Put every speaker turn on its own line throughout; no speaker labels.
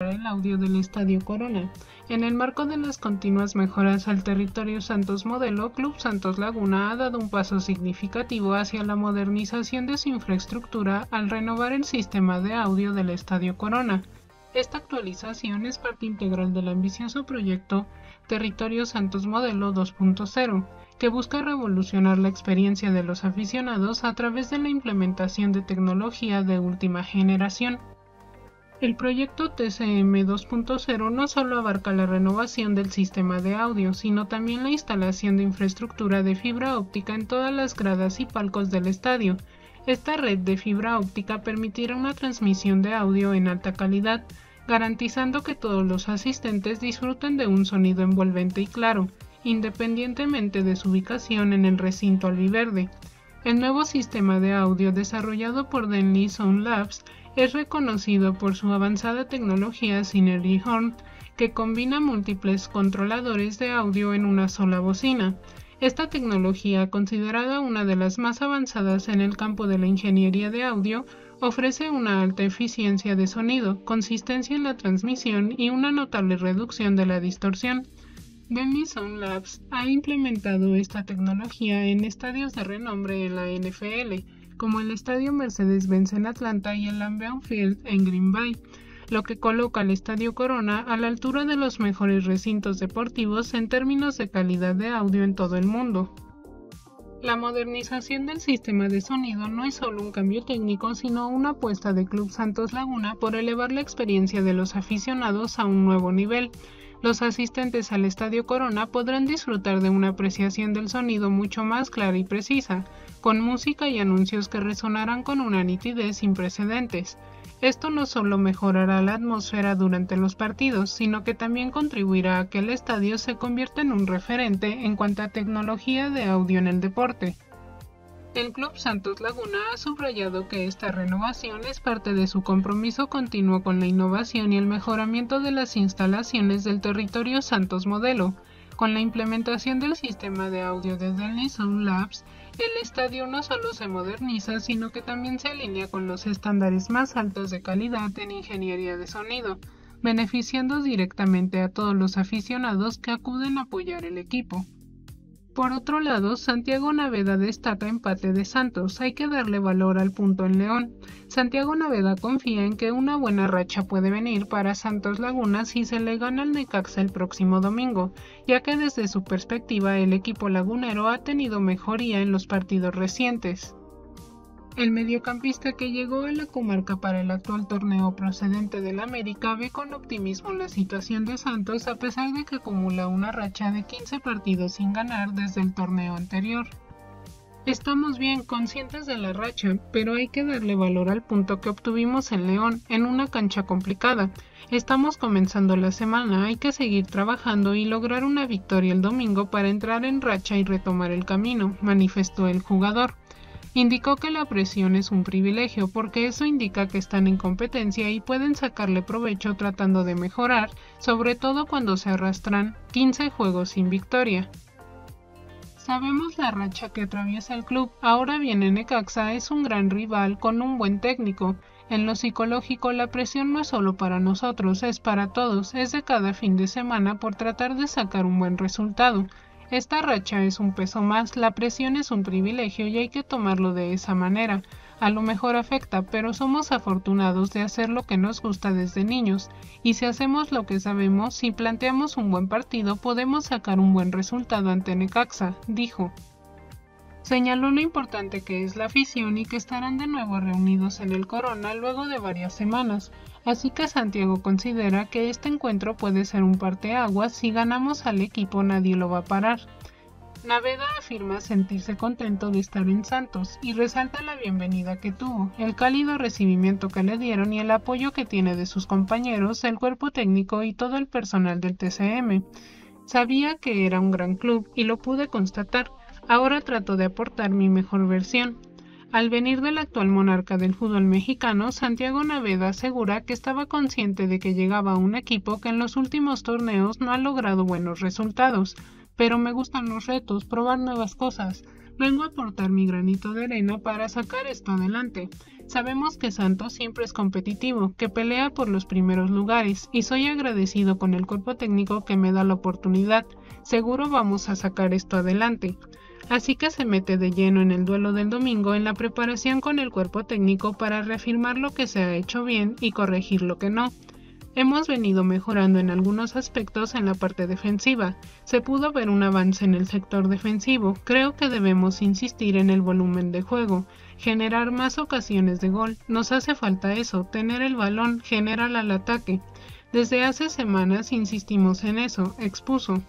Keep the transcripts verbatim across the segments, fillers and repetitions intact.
mejorar el audio del Estadio Corona. En el marco de las continuas mejoras al territorio Santos Modelo, Club Santos Laguna ha dado un paso significativo hacia la modernización de su infraestructura al renovar el sistema de audio del Estadio Corona. Esta actualización es parte integral del ambicioso proyecto Territorio Santos Modelo dos punto cero, que busca revolucionar la experiencia de los aficionados a través de la implementación de tecnología de última generación. El proyecto T C M dos punto cero no solo abarca la renovación del sistema de audio, sino también la instalación de infraestructura de fibra óptica en todas las gradas y palcos del estadio. Esta red de fibra óptica permitirá una transmisión de audio en alta calidad, garantizando que todos los asistentes disfruten de un sonido envolvente y claro, independientemente de su ubicación en el recinto albiverde. El nuevo sistema de audio desarrollado por Denley Sound Labs es reconocido por su avanzada tecnología Synergy Horn, que combina múltiples controladores de audio en una sola bocina. Esta tecnología, considerada una de las más avanzadas en el campo de la ingeniería de audio, ofrece una alta eficiencia de sonido, consistencia en la transmisión y una notable reducción de la distorsión. Denley Sound Labs ha implementado esta tecnología en estadios de renombre en la N F L, como el Estadio Mercedes-Benz en Atlanta y el Lambeau Field en Green Bay, lo que coloca al Estadio Corona a la altura de los mejores recintos deportivos en términos de calidad de audio en todo el mundo. La modernización del sistema de sonido no es solo un cambio técnico, sino una apuesta de Club Santos Laguna por elevar la experiencia de los aficionados a un nuevo nivel. Los asistentes al Estadio Corona podrán disfrutar de una apreciación del sonido mucho más clara y precisa, con música y anuncios que resonarán con una nitidez sin precedentes. Esto no solo mejorará la atmósfera durante los partidos, sino que también contribuirá a que el estadio se convierta en un referente en cuanto a tecnología de audio en el deporte. El Club Santos Laguna ha subrayado que esta renovación es parte de su compromiso continuo con la innovación y el mejoramiento de las instalaciones del territorio Santos Modelo. Con la implementación del sistema de audio de Denley Sound Labs, el estadio no solo se moderniza, sino que también se alinea con los estándares más altos de calidad en ingeniería de sonido, beneficiando directamente a todos los aficionados que acuden a apoyar el equipo. Por otro lado, Santiago Naveda destaca empate de Santos, hay que darle valor al punto en León. Santiago Naveda confía en que una buena racha puede venir para Santos Laguna si se le gana al Necaxa el próximo domingo, ya que desde su perspectiva el equipo lagunero ha tenido mejoría en los partidos recientes. El mediocampista que llegó a la comarca para el actual torneo procedente del América ve con optimismo la situación de Santos a pesar de que acumula una racha de quince partidos sin ganar desde el torneo anterior. Estamos bien conscientes de la racha, pero hay que darle valor al punto que obtuvimos en León, en una cancha complicada. Estamos comenzando la semana, hay que seguir trabajando y lograr una victoria el domingo para entrar en racha y retomar el camino, manifestó el jugador. Indicó que la presión es un privilegio porque eso indica que están en competencia y pueden sacarle provecho tratando de mejorar, sobre todo cuando se arrastran quince juegos sin victoria. Sabemos la racha que atraviesa el club, ahora viene Necaxa, es un gran rival con un buen técnico. En lo psicológico la presión no es solo para nosotros, es para todos, es de cada fin de semana por tratar de sacar un buen resultado. Esta racha es un peso más, la presión es un privilegio y hay que tomarlo de esa manera. A lo mejor afecta, pero somos afortunados de hacer lo que nos gusta desde niños, y si hacemos lo que sabemos, si planteamos un buen partido, podemos sacar un buen resultado ante Necaxa, dijo. Señaló lo importante que es la afición y que estarán de nuevo reunidos en el Corona luego de varias semanas, así que Santiago considera que este encuentro puede ser un parteaguas, si ganamos al equipo nadie lo va a parar. Naveda afirma sentirse contento de estar en Santos y resalta la bienvenida que tuvo, el cálido recibimiento que le dieron y el apoyo que tiene de sus compañeros, el cuerpo técnico y todo el personal del T C M. Sabía que era un gran club y lo pude constatar. Ahora trato de aportar mi mejor versión. Al venir del actual monarca del fútbol mexicano, Santiago Naveda asegura que estaba consciente de que llegaba a un equipo que en los últimos torneos no ha logrado buenos resultados, pero me gustan los retos, probar nuevas cosas. Vengo a aportar mi granito de arena para sacar esto adelante. Sabemos que Santos siempre es competitivo, que pelea por los primeros lugares, y soy agradecido con el cuerpo técnico que me da la oportunidad. Seguro vamos a sacar esto adelante. Así que se mete de lleno en el duelo del domingo en la preparación con el cuerpo técnico para reafirmar lo que se ha hecho bien y corregir lo que no. Hemos venido mejorando en algunos aspectos en la parte defensiva. Se pudo ver un avance en el sector defensivo. Creo que debemos insistir en el volumen de juego, generar más ocasiones de gol. Nos hace falta eso, tener el balón, generar al ataque. Desde hace semanas insistimos en eso, expuso.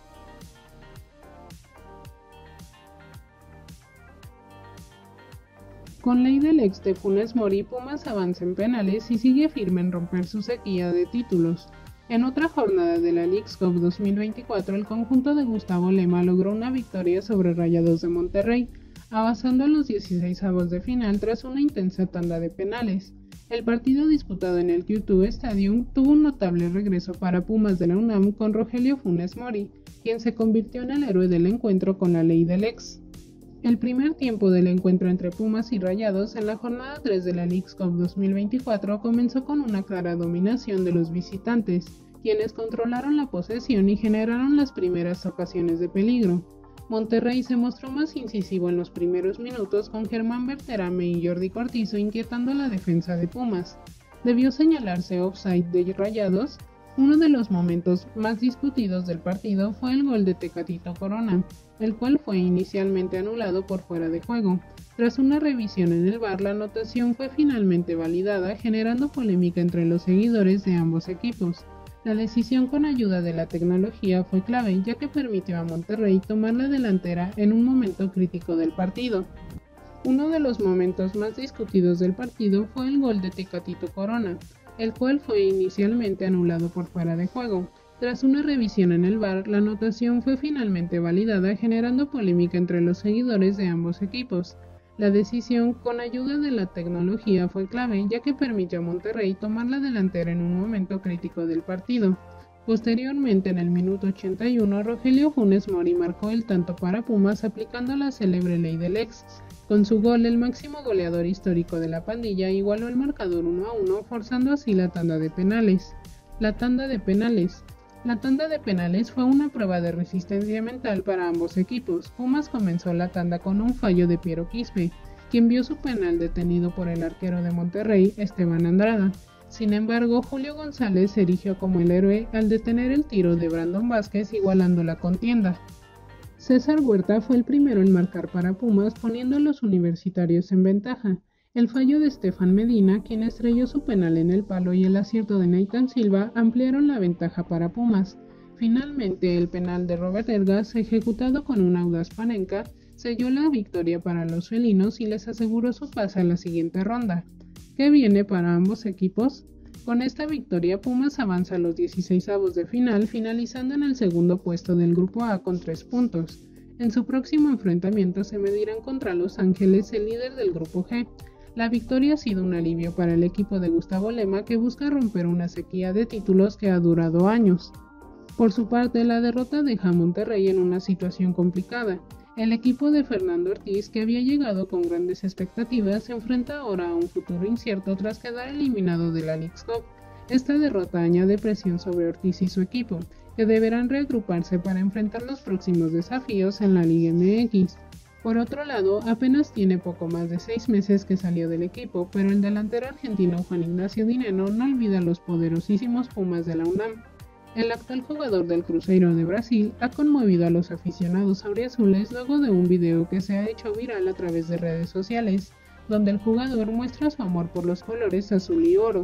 Con ley del ex de Funes Mori, Pumas avanza en penales y sigue firme en romper su sequía de títulos. En otra jornada de la Leagues Cup dos mil veinticuatro, el conjunto de Gustavo Lema logró una victoria sobre Rayados de Monterrey, avanzando a los dieciseisavos de final tras una intensa tanda de penales. El partido disputado en el Q dos Stadium tuvo un notable regreso para Pumas de la UNAM con Rogelio Funes Mori, quien se convirtió en el héroe del encuentro con la ley del ex. El primer tiempo del encuentro entre Pumas y Rayados en la jornada tres de la Leagues Cup dos mil veinticuatro comenzó con una clara dominación de los visitantes, quienes controlaron la posesión y generaron las primeras ocasiones de peligro. Monterrey se mostró más incisivo en los primeros minutos con Germán Berterame y Jordi Cortizo inquietando a la defensa de Pumas. Debió señalarse offside de Rayados. Uno de los momentos más discutidos del partido fue el gol de Tecatito Corona, el cual fue inicialmente anulado por fuera de juego. Tras una revisión en el V A R, la anotación fue finalmente validada, generando polémica entre los seguidores de ambos equipos. La decisión con ayuda de la tecnología fue clave, ya que permitió a Monterrey tomar la delantera en un momento crítico del partido. Uno de los momentos más discutidos del partido fue el gol de Tecatito Corona, el cual fue inicialmente anulado por fuera de juego. Tras una revisión en el V A R, la anotación fue finalmente validada, generando polémica entre los seguidores de ambos equipos. La decisión con ayuda de la tecnología fue clave, ya que permitió a Monterrey tomar la delantera en un momento crítico del partido. Posteriormente, en el minuto ochenta y uno, Rogelio Funes Mori marcó el tanto para Pumas aplicando la célebre ley del ex. Con su gol, el máximo goleador histórico de la pandilla igualó el marcador uno a uno, forzando así la tanda de penales. La tanda de penales. La tanda de penales fue una prueba de resistencia mental para ambos equipos. Pumas comenzó la tanda con un fallo de Piero Quispe, quien vio su penal detenido por el arquero de Monterrey, Esteban Andrada. Sin embargo, Julio González se erigió como el héroe al detener el tiro de Brandon Vázquez, igualando la contienda. César Huerta fue el primero en marcar para Pumas, poniendo a los universitarios en ventaja. El fallo de Estefan Medina, quien estrelló su penal en el palo, y el acierto de Nathan Silva ampliaron la ventaja para Pumas. Finalmente, el penal de Robert Ergas, ejecutado con un audaz Panenka, selló la victoria para los felinos y les aseguró su pase a la siguiente ronda. ¿Qué viene para ambos equipos? Con esta victoria, Pumas avanza a los dieciseisavos de final, finalizando en el segundo puesto del Grupo A con tres puntos. En su próximo enfrentamiento se medirán contra Los Ángeles, el líder del Grupo G. La victoria ha sido un alivio para el equipo de Gustavo Lema, que busca romper una sequía de títulos que ha durado años. Por su parte, la derrota deja a Monterrey en una situación complicada. El equipo de Fernando Ortiz, que había llegado con grandes expectativas, se enfrenta ahora a un futuro incierto tras quedar eliminado de la Leagues Cup. Esta derrota añade presión sobre Ortiz y su equipo, que deberán reagruparse para enfrentar los próximos desafíos en la Liga M X. Por otro lado, apenas tiene poco más de seis meses que salió del equipo, pero el delantero argentino Juan Ignacio Dineno no olvida a los poderosísimos Pumas de la UNAM. El actual jugador del Cruzeiro de Brasil ha conmovido a los aficionados auriazules luego de un video que se ha hecho viral a través de redes sociales, donde el jugador muestra su amor por los colores azul y oro.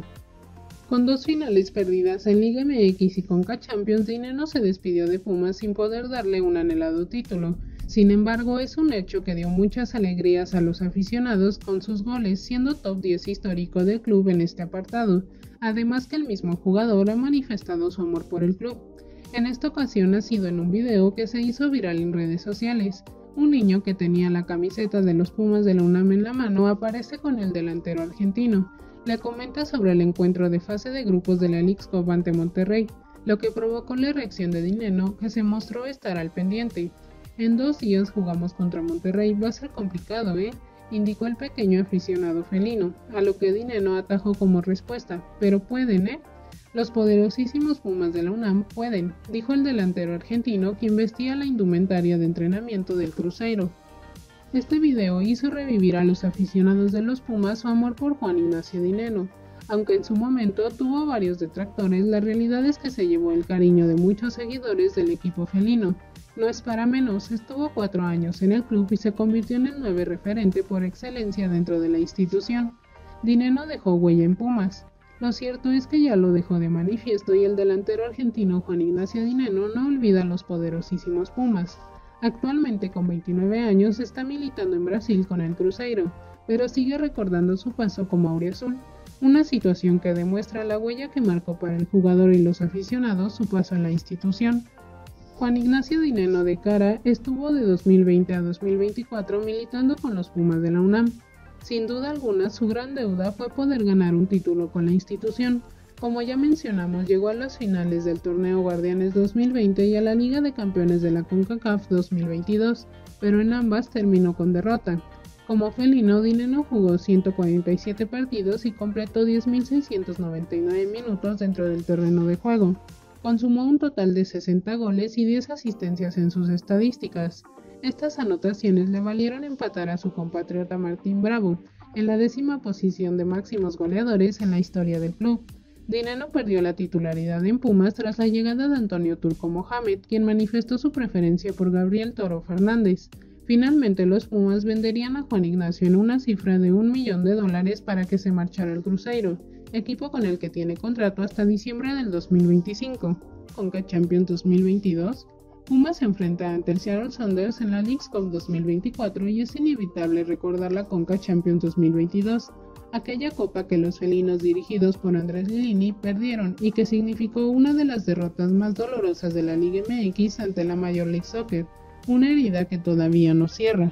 Con dos finales perdidas en Liga M X y Conca Champions, Dineno se despidió de Pumas sin poder darle un anhelado título. Sin embargo, es un hecho que dio muchas alegrías a los aficionados con sus goles, siendo top diez histórico del club en este apartado, además que el mismo jugador ha manifestado su amor por el club. En esta ocasión ha sido en un video que se hizo viral en redes sociales. Un niño que tenía la camiseta de los Pumas de la UNAM en la mano aparece con el delantero argentino. Le comenta sobre el encuentro de fase de grupos de la Leagues Cup ante Monterrey, lo que provocó la reacción de Dineno, que se mostró estar al pendiente. En dos días jugamos contra Monterrey, va a ser complicado, ¿eh? Indicó el pequeño aficionado felino, a lo que Dineno atajó como respuesta, pero pueden, ¿eh? Los poderosísimos Pumas de la UNAM pueden, dijo el delantero argentino quien vestía la indumentaria de entrenamiento del Cruzeiro. Este video hizo revivir a los aficionados de los Pumas su amor por Juan Ignacio Dineno. Aunque en su momento tuvo varios detractores, la realidad es que se llevó el cariño de muchos seguidores del equipo felino. No es para menos, estuvo cuatro años en el club y se convirtió en el nueve referente por excelencia dentro de la institución. Dineno dejó huella en Pumas. Lo cierto es que ya lo dejó de manifiesto y el delantero argentino Juan Ignacio Dineno no olvida a los poderosísimos Pumas. Actualmente con veintinueve años está militando en Brasil con el Cruzeiro, pero sigue recordando su paso como auriazul, una situación que demuestra la huella que marcó para el jugador y los aficionados su paso en la institución. Juan Ignacio Dineno de Cara estuvo de dos mil veinte a dos mil veinticuatro militando con los Pumas de la UNAM. Sin duda alguna, su gran deuda fue poder ganar un título con la institución. Como ya mencionamos, llegó a las finales del Torneo Guardianes dos mil veinte y a la Liga de Campeones de la CONCACAF dos mil veintidós, pero en ambas terminó con derrota. Como felino, Dineno jugó ciento cuarenta y siete partidos y completó diez mil seiscientos noventa y nueve minutos dentro del terreno de juego. Consumó un total de sesenta goles y diez asistencias en sus estadísticas. Estas anotaciones le valieron empatar a su compatriota Martín Bravo, en la décima posición de máximos goleadores en la historia del club. Dineno perdió la titularidad en Pumas tras la llegada de Antonio Turco Mohamed, quien manifestó su preferencia por Gabriel Toro Fernández. Finalmente los Pumas venderían a Juan Ignacio en una cifra de un millón de dólares para que se marchara al Cruzeiro, equipo con el que tiene contrato hasta diciembre del dos mil veinticinco. Conca Champions dos mil veintidós, Pumas se enfrenta ante el Seattle Sounders en la Leagues Cup dos mil veinticuatro y es inevitable recordar la Conca Champions dos mil veintidós, aquella copa que los felinos dirigidos por Andrés Lilini perdieron y que significó una de las derrotas más dolorosas de la Liga M X ante la Major League Soccer, una herida que todavía no cierra.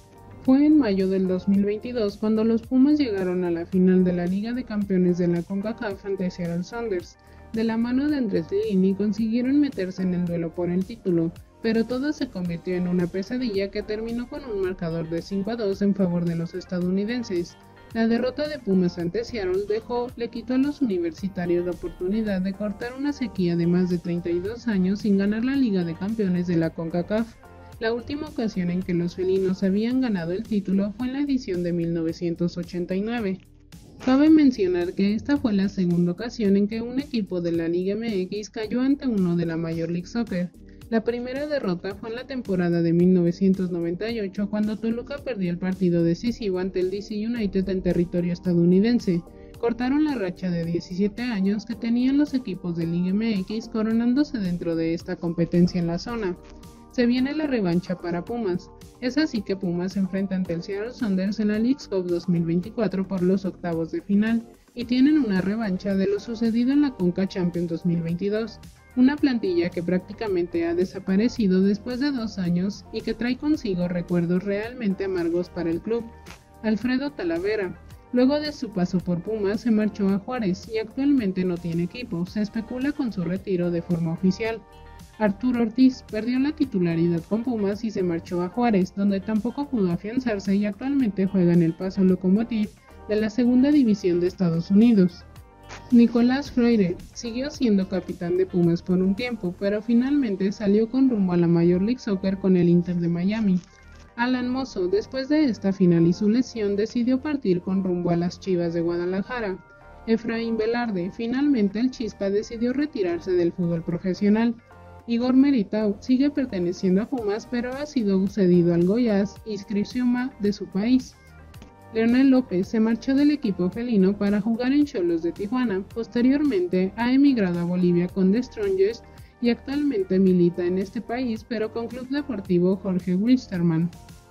Fue en mayo del dos mil veintidós cuando los Pumas llegaron a la final de la Liga de Campeones de la CONCACAF ante Seattle Sounders. De la mano de Andrés Lilini consiguieron meterse en el duelo por el título, pero todo se convirtió en una pesadilla que terminó con un marcador de cinco a dos en favor de los estadounidenses. La derrota de Pumas ante Seattle dejó, le quitó a los universitarios la oportunidad de cortar una sequía de más de treinta y dos años sin ganar la Liga de Campeones de la CONCACAF. La última ocasión en que los felinos habían ganado el título fue en la edición de mil novecientos ochenta y nueve. Cabe mencionar que esta fue la segunda ocasión en que un equipo de la Liga M X cayó ante uno de la Major League Soccer. La primera derrota fue en la temporada de mil novecientos noventa y ocho cuando Toluca perdió el partido decisivo ante el D C United en territorio estadounidense. Cortaron la racha de diecisiete años que tenían los equipos de Liga M X coronándose dentro de esta competencia en la zona. Se viene la revancha para Pumas. Es así que Pumas se enfrenta ante el Seattle Sounders en la Leagues Cup dos mil veinticuatro por los octavos de final y tienen una revancha de lo sucedido en la Conca Champions dos mil veintidós, una plantilla que prácticamente ha desaparecido después de dos años y que trae consigo recuerdos realmente amargos para el club. Alfredo Talavera, luego de su paso por Pumas, se marchó a Juárez y actualmente no tiene equipo, se especula con su retiro de forma oficial. Arturo Ortiz perdió la titularidad con Pumas y se marchó a Juárez, donde tampoco pudo afianzarse y actualmente juega en el Paso Locomotive de la Segunda División de Estados Unidos. Nicolás Freire siguió siendo capitán de Pumas por un tiempo, pero finalmente salió con rumbo a la Major League Soccer con el Inter de Miami. Alan Mozo, después de esta final y su lesión, decidió partir con rumbo a las Chivas de Guadalajara. Efraín Velarde, finalmente el Chispa decidió retirarse del fútbol profesional. Igor Meritau sigue perteneciendo a Pumas, pero ha sido cedido al Goiás y Criciúma de su país. Leonel López se marchó del equipo felino para jugar en Xolos de Tijuana. Posteriormente ha emigrado a Bolivia con The Strongest y actualmente milita en este país, pero con Club Deportivo Jorge Wilstermann.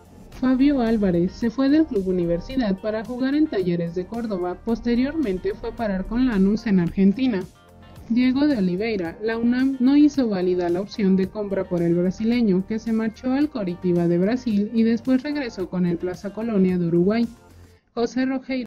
Fabio Álvarez se fue del Club Universidad para jugar en Talleres de Córdoba. Posteriormente fue a parar con Lanús en Argentina. Diego de Oliveira, la UNAM no hizo válida la opción de compra por el brasileño, que se marchó al Coritiba de Brasil y después regresó con el Plaza Colonia de Uruguay. José Rogeiro